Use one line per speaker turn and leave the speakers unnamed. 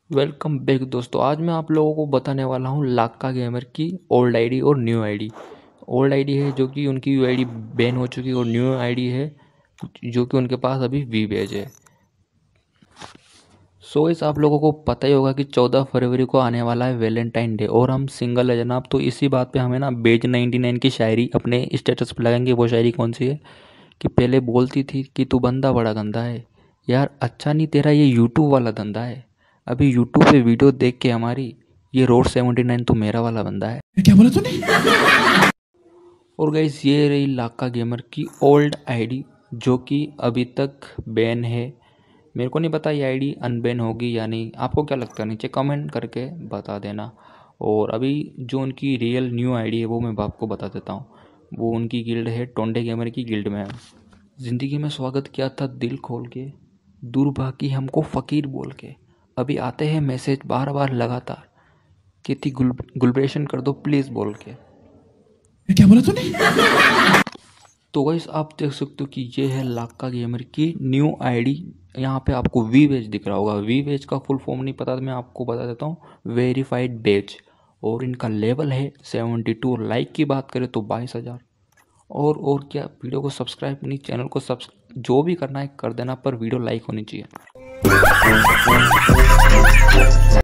Welcome back दोस्तों। आज मैं आप लोगों को बताने वाला हूँ लाक्का गेमर की ओल्ड आईडी और न्यू आईडी। ओल्ड आईडी है जो कि उनकी आईडी बैन हो चुकी है और न्यू आईडी है जो कि उनके पास अभी वी बैज है। सो इस आप लोगों को पता ही होगा कि 14 फरवरी को आने वाला है वैलेंटाइन डे और हम सिंगल है जनाब। तो इसी बात पे हमें ना बेज 99 की शायरी अपने स्टेटस पे लगाएंगे। वो शायरी कौन सी है कि पहले बोलती थी कि तू बंदा बड़ा गंदा है यार, अच्छा नहीं तेरा ये यूट्यूब वाला धंधा है। अभी यूट्यूब पे वीडियो देख के हमारी ये रोड 79 तो मेरा वाला बंदा है। क्या बोला तूने? और गाइस ये रही लाक्का गेमर की ओल्ड आईडी जो कि अभी तक बैन है। मेरे को नहीं पता ये आईडी अनबैन होगी या नहीं। आपको क्या लगता है नीचे कमेंट करके बता देना। और अभी जो उनकी रियल न्यू आईडी है वो मैं आपको बता देता हूँ। वो उनकी गिल्ड है टोंडे गेमर की गिल्ड में है। ज़िंदगी में स्वागत किया था दिल खोल के, दूर भागी हमको फ़कीर बोल के। अभी आते हैं मैसेज बार बार लगातार कि थी गुलब्रेशन कर दो प्लीज़ बोल के। क्या बोला तूने? तो गाइस आप देख सकते हो कि ये है लाक्का गेमर की न्यू आईडी। यहाँ पे आपको वी वेज दिख रहा होगा। वी वेज का फुल फॉर्म नहीं पता तो मैं आपको बता देता हूँ, वेरीफाइड बेज। और इनका लेवल है 72। लाइक की बात करें तो 22,000। और क्या, वीडियो को सब्सक्राइब नहीं, चैनल को जो भी करना है कर देना, पर वीडियो लाइक होनी चाहिए।